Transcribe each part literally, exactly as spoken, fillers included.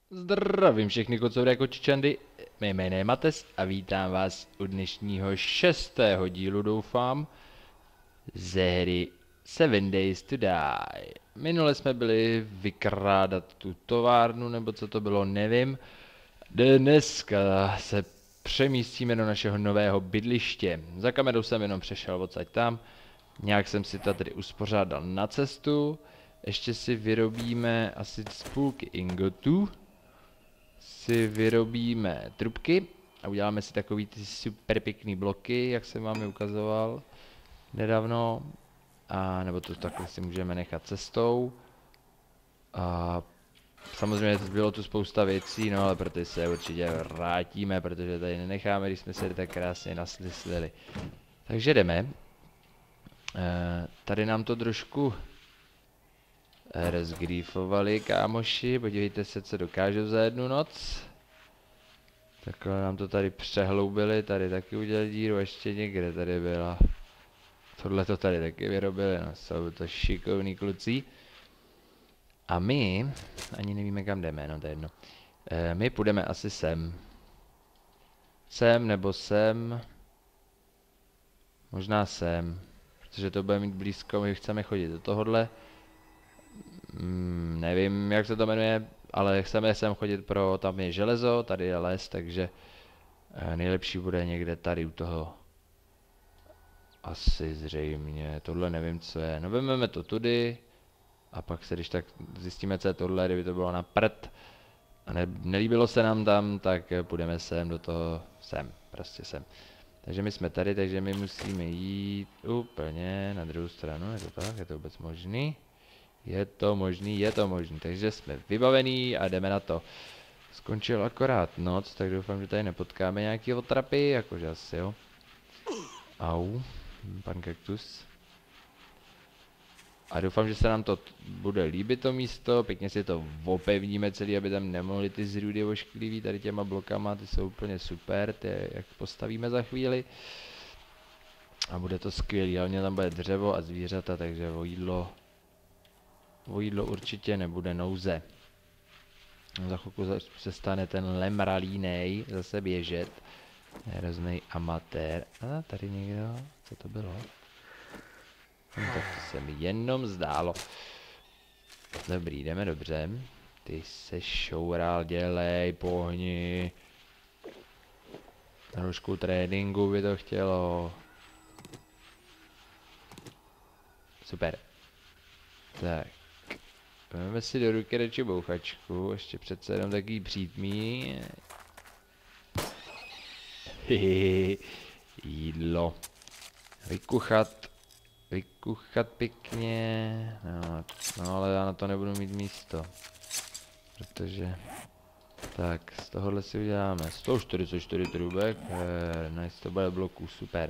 Zdravím všechny kocoury jako čičandy, mé jméno je Mates a vítám vás u dnešního šestého dílu, doufám, ze hry Seven Days to Die. Minule jsme byli vykrádat tu továrnu, nebo co to bylo, nevím. Dneska se přemístíme do našeho nového bydliště. Za kamerou jsem jenom přešel odsaď tam, nějak jsem si to tady uspořádal na cestu. Ještě si vyrobíme asi z půlky ingotů. Si vyrobíme trubky a uděláme si takový ty super pěkný bloky, jak jsem vám je ukazoval nedávno. A nebo to takhle si můžeme nechat cestou. A samozřejmě bylo tu spousta věcí, no ale proto se určitě vrátíme, protože tady nenecháme, když jsme se tak krásně naslyslili. Takže jdeme. E, tady nám to trošku rozgrýfovali kámoši, podívejte se, co dokážou za jednu noc. Takhle nám to tady přehloubili, tady taky udělali díru, ještě někde tady byla. Tohle to tady taky vyrobili, no jsou to šikovní kluci. A my, ani nevíme kam jdeme, no to je jedno. E, my půjdeme asi sem. Sem nebo sem. Možná sem, protože to bude mít blízko, my chceme chodit do tohohle. Mm, nevím, jak se to jmenuje, ale chceme sem chodit pro, tam je železo, tady je les, takže nejlepší bude někde tady u toho. Asi zřejmě, tohle nevím, co je. No vezmeme to tudy a pak se když tak zjistíme, co je tohle, kdyby to bylo na prd a ne, nelíbilo se nám tam, tak půjdeme sem do toho, sem, prostě sem. Takže my jsme tady, takže my musíme jít úplně na druhou stranu, je to tak, je to vůbec možný? Je to možný, je to možný, takže jsme vybavení a jdeme na to. Skončil akorát noc, tak doufám, že tady nepotkáme nějaký otrapy, jakože asi jo. Au, pan kaktus. A doufám, že se nám to bude líbit to místo, pěkně si to opevníme celý, aby tam nemohli ty zrůdy ošklivý tady těma blokama, ty jsou úplně super, ty jak postavíme za chvíli. A bude to skvělý, hlavně tam bude dřevo a zvířata, takže o jídlo, o jídlo určitě nebude nouze. Za chvilku se stane ten lemralínej zase běžet. Hroznej amatér. A tady někdo? Co to bylo? No, tak to se mi jenom zdálo. Dobrý, jdeme dobře. Ty se šoural, dělej, pohni. Trošku tréninku by to chtělo. Super. Tak. Vezmeme si do ruky radši bouchačku, ještě přece jenom takový přítmí. Hehehe, jídlo. Vykuchat, vykuchat pěkně. No, no ale já na to nebudu mít místo. Protože... Tak, z tohohle si uděláme sto čtyřicet čtyři trubek. Eh, nice, to bude bloků, super.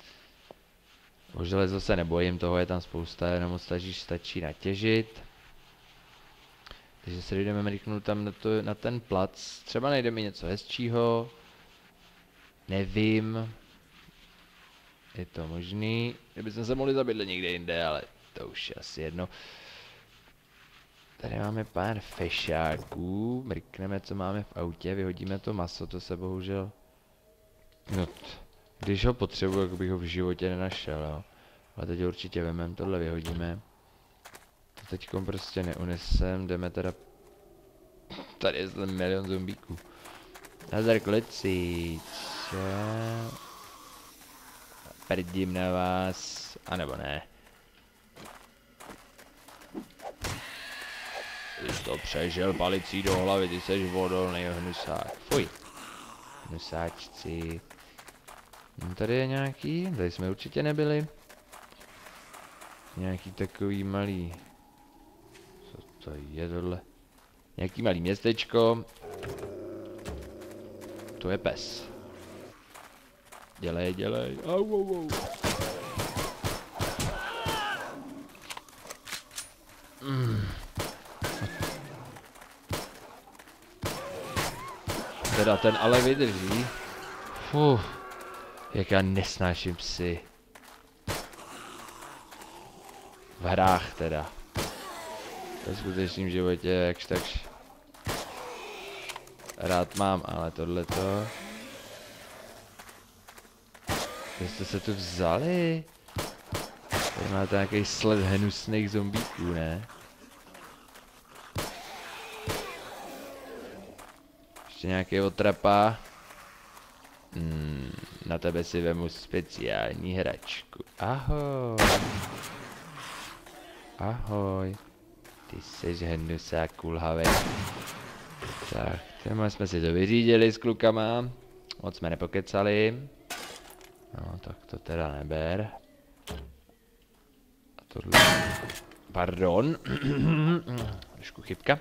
O železo se nebojím, toho je tam spousta, jenom stačí, stačí natěžit. Takže se jdeme mrknout tam na, to, na ten plac. Třeba najdeme něco hezčího. Nevím. Je to možný. Kdybychom se mohli zabydlet někde jinde, ale to už je asi jedno. Tady máme pár fešáků. Mrkneme, co máme v autě. Vyhodíme to maso, to se bohužel... No, když ho potřebuji, jak bych ho v životě nenašel, jo. Ale teď určitě vememe, tohle vyhodíme. To teďkom prostě neunesem, jdeme teda... Tady je zde milion zombíků. Nazdar kluci, co? Prdím na vás, anebo ne. Ty jsi to přežil palicí do hlavy, ty seš vodolný hnusák. Fuj. Hnusáčci. No, tady je nějaký, tady jsme určitě nebyli. Nějaký takový malý... Co to je tohle? Nějaký malý městečko. To je pes. Dělej, dělej. Au, au, au. Mm. Teda ten ale vydrží. Fuh. Jak já nesnáším psy. V hrách teda. Ve skutečném životě jakž takž rád mám, ale tohleto... Kde jste se tu vzali? Tady máte nějaký sled hnusných zombíků, ne? Ještě nějaký otrapa. Hmm, na tebe si vemu speciální hračku. Ahoj. Ahoj. Ty seš hnusák kulhavej. Tak, téma jsme si to vyřídili s klukama. Moc jsme nepokecali. No, tak to teda neber. A tohle... Pardon. Trošku chybka.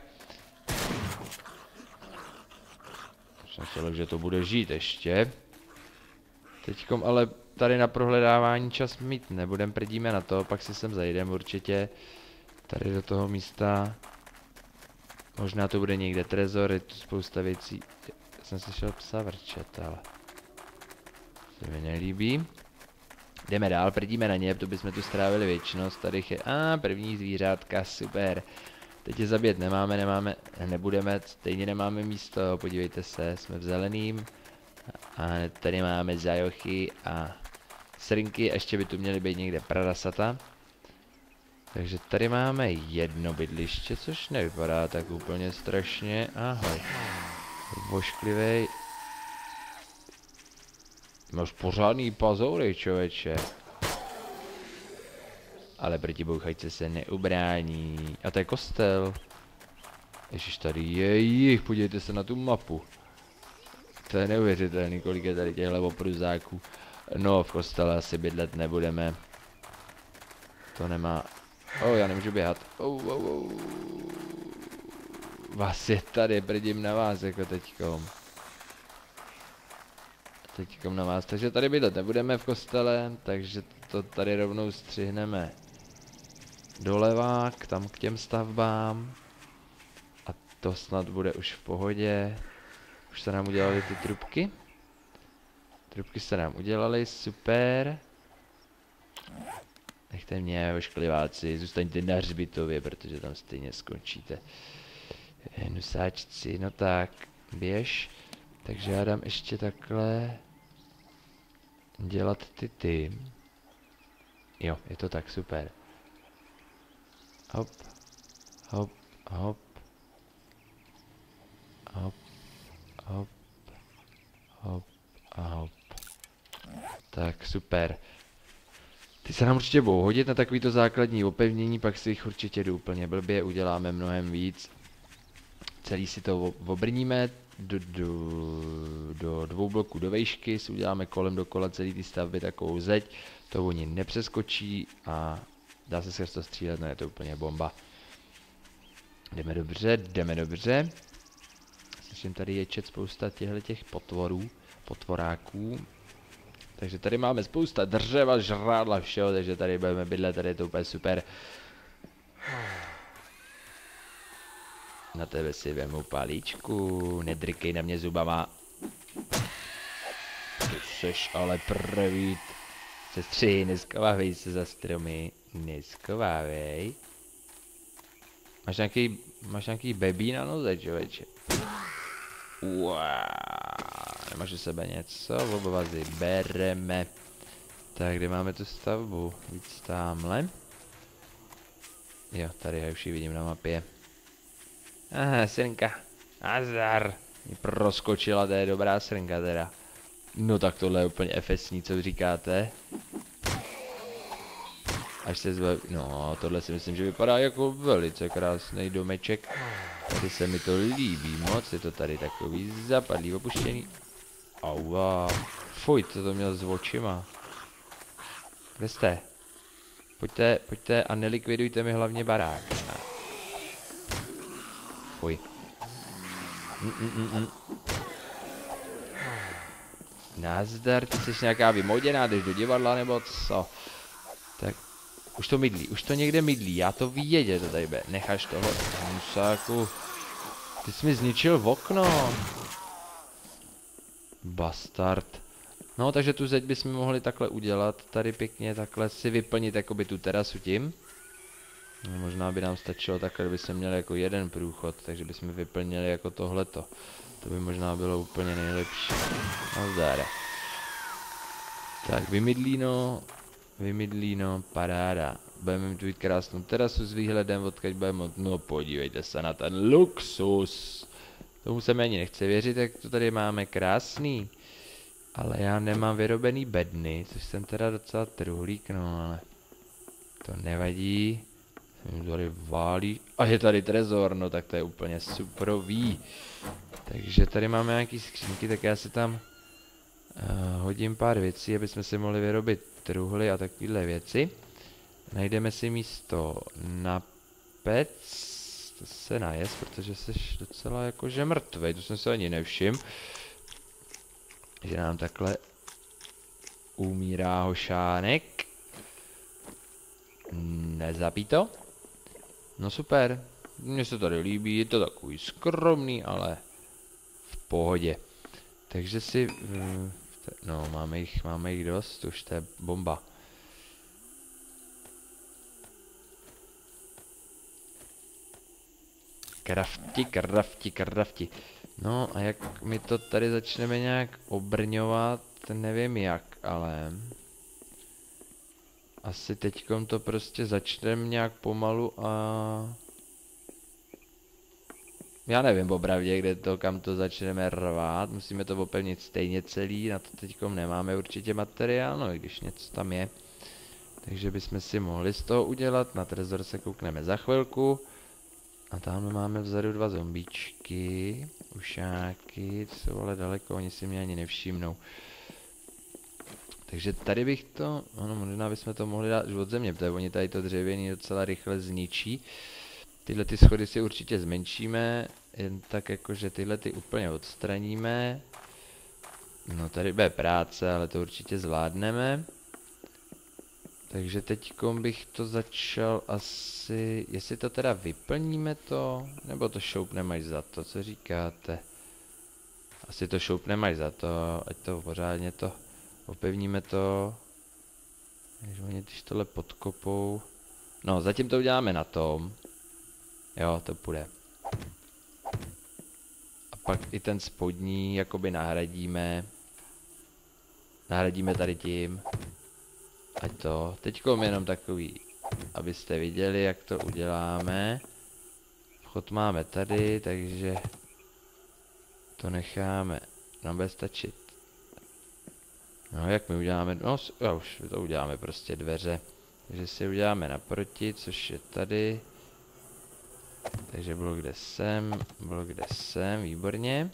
Jsem chtěl, že to bude žít ještě. Teďkom ale tady na prohledávání čas mít nebudem, prdíme na to, pak si sem zajdem určitě. Tady do toho místa. Možná to bude někde trezor, je tu spousta věcí. Já jsem slyšel psa vrčet, ale... Se mi nelíbí. Jdeme dál, prdíme na ně, to bychom tu strávili věčnost. Tady je... A, ah, první zvířátka, super. Teď je zabít nemáme, nemáme, nebudeme, stejně nemáme místo, podívejte se, jsme v zeleným. A tady máme zajochy a srnky, ještě by tu měly být někde prarasata. Takže tady máme jedno bydliště, což nevypadá tak úplně strašně. Ahoj. Vošklivej. Máš pořádný pazoury, člověče. Ale protibouchajce se neubrání. A to je kostel. Ježiš, tady je jich, podívejte se na tu mapu. To je neuvěřitelný, kolik je tady těchhle opruzáků. No, v kostele asi bydlet nebudeme. To nemá... O, oh, já nemůžu běhat. Oh, oh, oh. Vás je tady, prdím na vás, jako teďkom. Teďkom na vás, takže tady bydlet nebudeme v kostele, takže to tady rovnou střihneme doleva, k tam k těm stavbám. A to snad bude už v pohodě. Už se nám udělaly ty trubky. Trubky se nám udělaly, super. Nechte mě, oškliváci, zůstaňte na hřbitově, protože tam stejně skončíte. Nusáčci, no tak, běž. Takže já dám ještě takhle dělat ty ty. Jo, je to tak, super. Hop, hop, hop. Hop, hop, hop a hop. Tak, super. Ty se nám určitě budou hodit na takovýto základní opevnění, pak si jich určitě jdu úplně blbě, uděláme mnohem víc. Celý si to obrníme do, do, do dvou bloků do vejšky, si uděláme kolem dokola celý ty stavby takovou zeď, to oni nepřeskočí a dá se skrz to střílet, no je to úplně bomba. Jdeme dobře, jdeme dobře. Slyším tady ječet spousta těchto těch potvorů, potvoráků. Takže tady máme spousta dřeva, žrádla, všeho, takže tady budeme bydlet, tady je to úplně super. Na tebe si vemu palíčku, nedrykej na mě zubama. Ty seš ale prvý. Sestři, neskovávej se za stromy, neskovávej. Máš nějaký, máš nějaký bebí na noze, člověče. Wow. Nemáš u sebe něco, obovazy bereme. Tak, kde máme tu stavbu? Víc tamhle. Jo, tady já už ji vidím na mapě. Aha, srnka. Azar. Mě proskočila, to je dobrá srnka teda. No tak tohle je úplně efesní, co říkáte? Až se zve... No, tohle si myslím, že vypadá jako velice krásný domeček. Tady se mi to líbí moc, je to tady takový zapadlý, opuštěný. Aua. Fuj, co to měl s očima. Kde jste? Pojďte, pojďte a nelikvidujte mi hlavně barák. Ne. Fuj. Mm, mm, mm, mm. Nazdar, ty jsi nějaká vymoděná, jdeš do divadla nebo co? Tak, už to mydlí, už to někde mydlí, já to vědět, to tady bude. Necháš toho musáku. Ty jsi mi zničil v okno. Bastard. No, takže tu zeď bychom mohli takhle udělat, tady pěkně takhle si vyplnit jakoby tu terasu tím. No, možná by nám stačilo takhle, kdyby jsme měli jako jeden průchod, takže bychom vyplnili jako tohleto. To by možná bylo úplně nejlepší. Nazdar. Tak, vymydlíno, vymydlíno, paráda. Budeme mít tu jít krásnou terasu s výhledem, odkud budeme, no podívejte se na ten luxus. Tomu se mi ani nechce věřit, jak to tady máme krásný. Ale já nemám vyrobený bedny, což jsem teda docela truhlík, no ale to nevadí. Jsem tady válí. A je tady trezor, no tak to je úplně superový. Takže tady máme nějaký skřínky, tak já si tam uh, hodím pár věcí, aby jsme si mohli vyrobit truhly a takovéhle věci. Najdeme si místo na pec, to se najest, protože jsi docela jakože mrtvej, to jsem se ani nevšiml. Že nám takhle umírá hošánek. Nezabí to? No super, mně se tady líbí, je to takový skromný, ale v pohodě. Takže si, no máme jich, máme jich dost, už to je bomba. Krafti, krafti, krafti. No a jak my to tady začneme nějak obrňovat, nevím jak, ale asi teďkom to prostě začneme nějak pomalu a já nevím opravdě, kde to, kam to začneme rvát, musíme to opevnit stejně celý, na to teďkom nemáme určitě materiál, no i když něco tam je. Takže bychom si mohli z toho udělat, na trezor se koukneme za chvilku. A tam máme vzadu dva zombíčky, ušáky, ty jsou ale daleko, oni si mě ani nevšimnou. Takže tady bych to, ano, možná bychom to mohli dát už od země, protože oni tady to dřevěný docela rychle zničí. Tyhle ty schody si určitě zmenšíme, jen tak jako, že tyhle ty úplně odstraníme. No tady bude práce, ale to určitě zvládneme. Takže teďkom bych to začal asi, jestli to teda vyplníme to, nebo to šoupneme až za to, co říkáte? Asi to šoupneme až za to, ať to pořádně to, opevníme to. Takže oni když tohle podkopou, no zatím to uděláme na tom, jo to půjde. A pak i ten spodní jakoby nahradíme, nahradíme tady tím. Ať to, teďkom jenom takový, abyste viděli, jak to uděláme. Vchod máme tady, takže to necháme, nám bude stačit. No jak my uděláme, no jo, už to uděláme prostě dveře. Takže si uděláme naproti, což je tady. Takže blok kde sem, blok kde sem, výborně.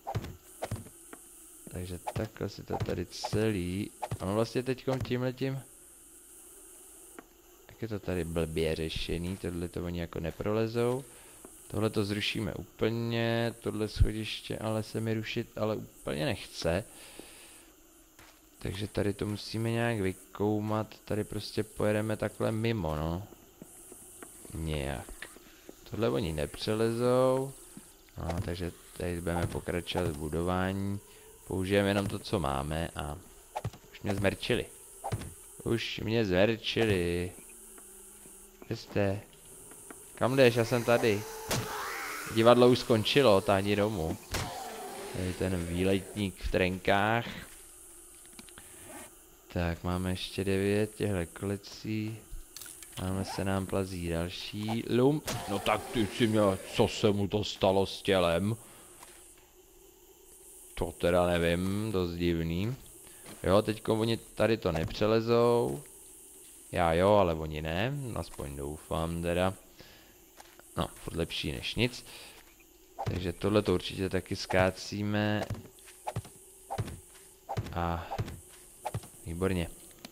Takže takhle si to tady celý, ono vlastně teďkom tímhletím, jak je to tady blbě řešený, tohle to oni jako neprolezou. Tohle to zrušíme úplně, tohle schodiště ale se mi rušit ale úplně nechce. Takže tady to musíme nějak vykoumat, tady prostě pojedeme takhle mimo, no. Nějak. Tohle oni nepřelezou, no, takže tady budeme pokračovat v budování. Použijeme jenom to, co máme a už mě zmerčili. Už mě zmerčili. Kde jste? Kam jdeš? Já jsem tady. Divadlo už skončilo, táhni domů. Tady ten výletník v trenkách. Tak, máme ještě devět těchto klecí. Máme se nám plazí další lump. No tak ty si měl, co se mu to stalo s tělem? To teda nevím, dost divný. Jo, teďko oni tady to nepřelezou. Já jo, ale oni ne, aspoň doufám teda. No, furt lepší než nic. Takže tohle to určitě taky skácíme. A výborně.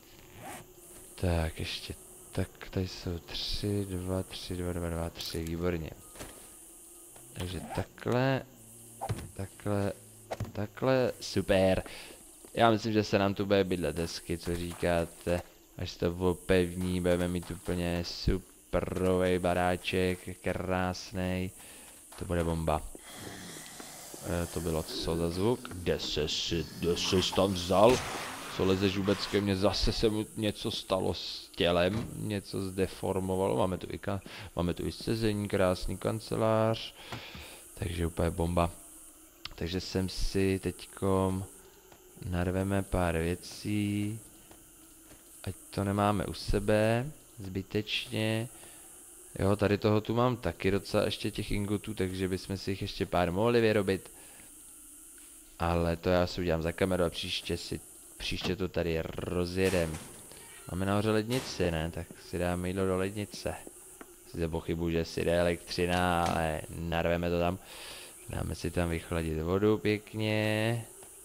Tak, ještě tak, tady jsou tři, dva, tři, dva, dva, dva, tři, výborně. Takže takhle, takhle, takhle, super. Já myslím, že se nám tu bude bydlet hezky, co říkáte. Až to opevní, budeme mít úplně superovej baráček, krásnej. To bude bomba. E, to bylo co za zvuk? Kde se si, kde jsi tam vzal? Co lezeš vůbec ke mně? Zase se mu něco stalo s tělem, něco zdeformovalo. Máme tu i, ka máme tu i sezení, krásný kancelář. Takže úplně bomba. takže sem si teďkom narveme pár věcí, ať to nemáme u sebe, zbytečně. Jo, tady toho tu mám taky docela ještě těch ingotů, takže bychom si jich ještě pár mohli vyrobit. Ale to já si udělám za kameru a příště si, příště to tady rozjedem. Máme nahoře lednici, ne? Tak si dáme jídlo do lednice. Si pochybuji, že si jde elektřina, ale narveme to tam. Dáme si tam vychladit vodu pěkně.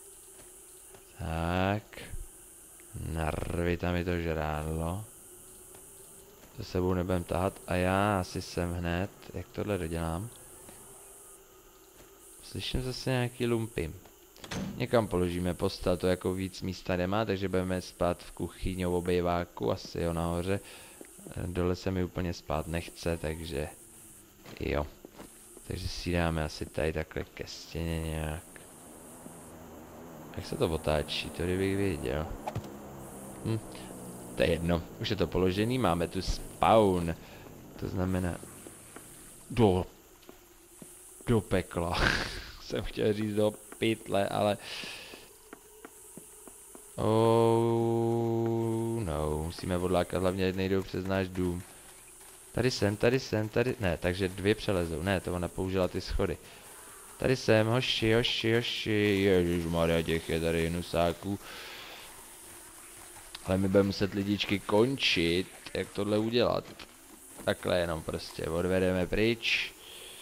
Tak. Narvi tam je to žrádlo. To sebou nebudem tahat a já asi jsem hned, jak tohle dodělám. Slyším zase nějaký lumpy. Někam položíme postel, to jako víc místa nemá, takže budeme spát v kuchyni v obejváku, asi jo nahoře. Dole se mi úplně spát nechce, takže jo. Takže si dáme asi tady takhle ke stěně nějak. Jak se to otáčí, to kdybych věděl. Hm. To je jedno, už je to položený, máme tu spawn. To znamená... Do... Do pekla. Jsem chtěl říct do pytle, ale... Oh no, musíme odlákat, hlavně nejdou přes náš dům. Tady jsem, tady jsem, tady... Ne, takže dvě přelezou, ne, to ona použila ty schody. Tady jsem, hoši, hoši, hoši, ježišmarja, těch je tady nusáků. Ale my budeme muset lidičky končit, jak tohle udělat. Takhle jenom prostě odvedeme pryč.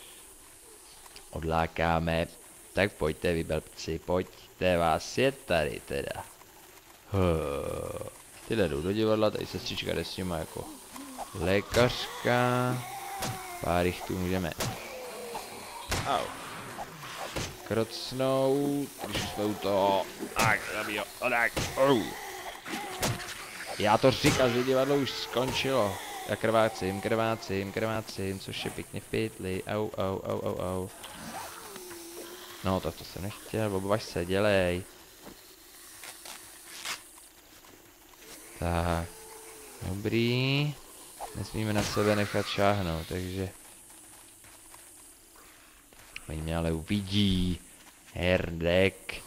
Odlákáme. Tak pojďte vy blbci, pojďte, vás je tady teda. Huh. Tyhle jdou do divadla, tady sestřička jde s nima jako lékařka. Pár jich tu můžeme au. Krocnout, když jsme u toho. Tak, zabij ho, tak, oh. Já to říkal, že divadlo už skončilo. Já krvácím, krvácím, krvácím, což je pěkně v pytli. Au, au, au, au, au. No, tak to jsem nechtěl, obvaž se, dělej. Tak. Dobrý. Nesmíme na sebe nechat šáhnout, takže... Oni mě ale uvidí. Herdek.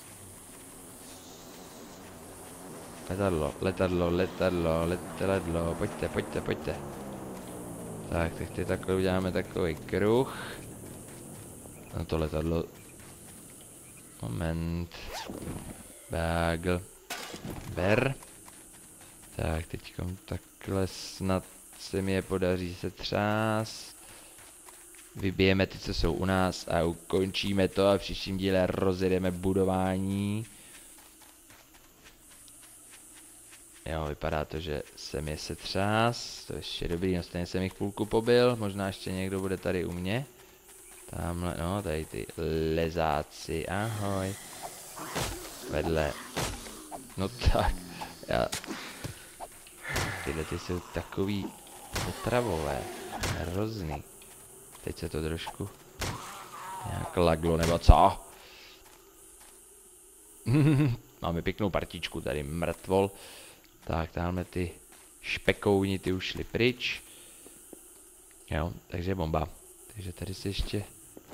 Letadlo, letadlo, letadlo, letadlo, pojďte, pojďte, pojďte. Tak, teď ty takhle uděláme takový kruh. No to letadlo... Moment. Bagel. Ber. Tak, teďkom takhle snad se mi je podaří se třást. Vybijeme ty, co jsou u nás a ukončíme to a v příštím díle rozjedeme budování. Jo, vypadá to, že jsem je setřás, to je ještě dobrý, no stejně jsem jich půlku pobil, možná ještě někdo bude tady u mě. Tamhle, no, tady ty lezáci, ahoj. Vedle. No tak, já... Tyhle ty jsou takový otravové, hrozný. Teď se to trošku nějak laglo, nebo co? Máme pěknou partičku tady, mrtvol. Tak, tamhle ty špekouni, ty už šli pryč. Jo, takže bomba. Takže tady si ještě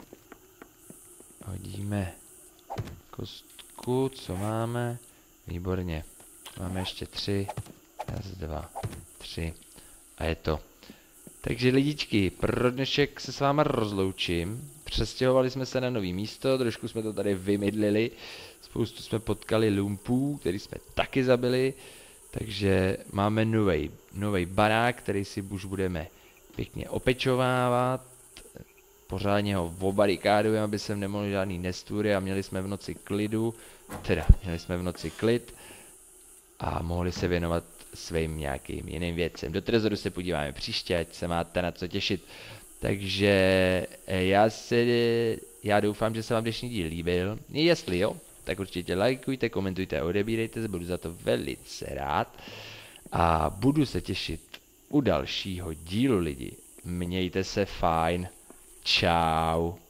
hodíme kostku, co máme? Výborně. Máme ještě tři. Raz, dva, tři. A je to. Takže lidičky, pro dnešek se s váma rozloučím. Přestěhovali jsme se na nový místo, trošku jsme to tady vymydlili. Spoustu jsme potkali lumpů, který jsme taky zabili. Takže máme novej, novej barák, který si už budeme pěkně opečovávat. Pořádně ho obarikádujeme, aby sem nemohli žádný nestůry a měli jsme v noci klidu. Teda, měli jsme v noci klid. A mohli se věnovat svým nějakým jiným věcem. Do trezoru se podíváme příště, ať se máte na co těšit. Takže já se, já doufám, že se vám dnešní díl líbil. Jestli jo, tak určitě lajkujte, komentujte a odebírejte, budu za to velice rád. A budu se těšit u dalšího dílu lidi. Mějte se fajn. Čau.